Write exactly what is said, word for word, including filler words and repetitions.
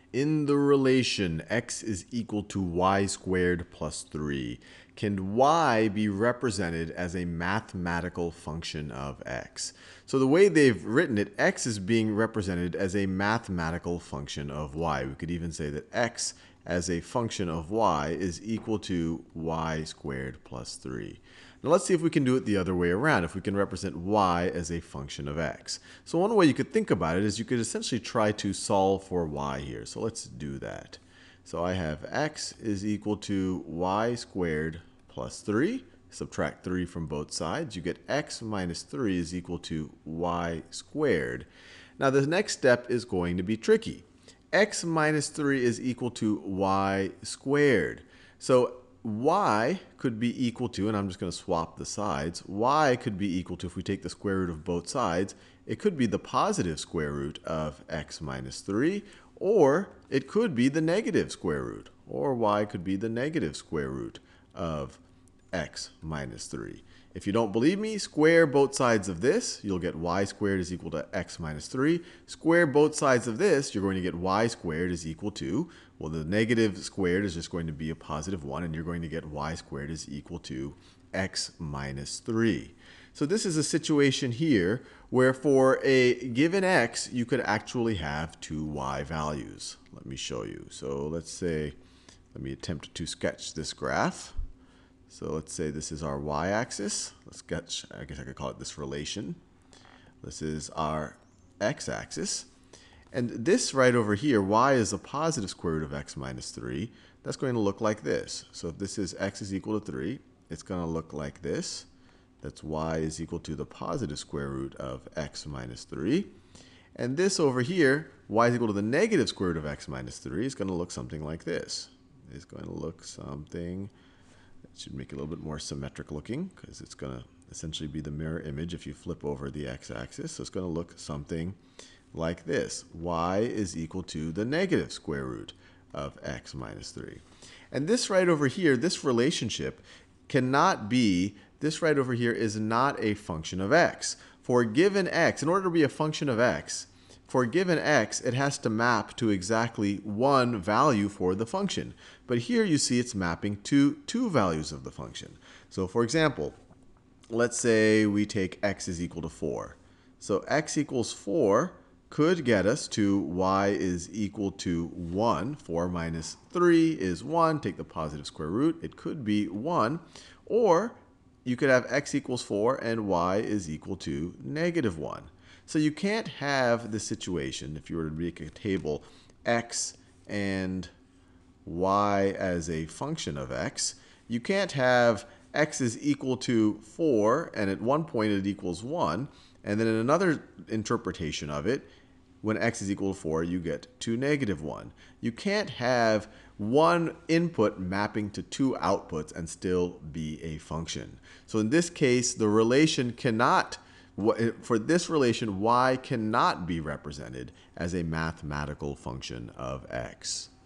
In the relation x is equal to y squared plus three, can y be represented as a mathematical function of x? So the way they've written it, x is being represented as a mathematical function of y. We could even say that x as a function of y is equal to y squared plus three. Now let's see if we can do it the other way around, if we can represent y as a function of x. So one way you could think about it is you could essentially try to solve for y here. So let's do that. So I have x is equal to y squared plus three. Subtract three from both sides. You get x minus three is equal to y squared. Now the next step is going to be tricky. X minus three is equal to y squared. So y could be equal to, and I'm just going to swap the sides, y could be equal to, if we take the square root of both sides, it could be the positive square root of x minus three, or it could be the negative square root, or y could be the negative square root of x minus three. If you don't believe me, square both sides of this. You'll get y squared is equal to x minus three. Square both sides of this, you're going to get y squared is equal to, well, the negative squared is just going to be a positive one, and you're going to get y squared is equal to x minus three. So this is a situation here where for a given x, you could actually have two y values. Let me show you. So let's say, let me attempt to sketch this graph. So let's say this is our y-axis. Let's sketch, I guess I could call it this relation. This is our x-axis. And this right over here, y is a positive square root of x minus three. That's going to look like this. So if this is x is equal to three, it's going to look like this. That's y is equal to the positive square root of x minus three. And this over here, y is equal to the negative square root of x minus three, is going to look something like this. It's going to look something... It should make it a little bit more symmetric looking because it's going to essentially be the mirror image if you flip over the x-axis. So it's going to look something like this. Y is equal to the negative square root of x minus three. And this right over here, this relationship cannot be, this right over here is not a function of x. For a given x, in order to be a function of x, for a given x, it has to map to exactly one value for the function. But here you see it's mapping to two values of the function. So for example, let's say we take x is equal to four. So x equals four could get us to y is equal to one. four minus three is one. Take the positive square root. It could be one. Or you could have x equals four and y is equal to negative one. So you can't have this situation, if you were to make a table, x and y as a function of x. You can't have x is equal to four, and at one point it equals one. And then in another interpretation of it, when x is equal to four, you get to negative one. You can't have one input mapping to two outputs and still be a function. So in this case, the relation cannot... For this relation, y cannot be represented as a mathematical function of x.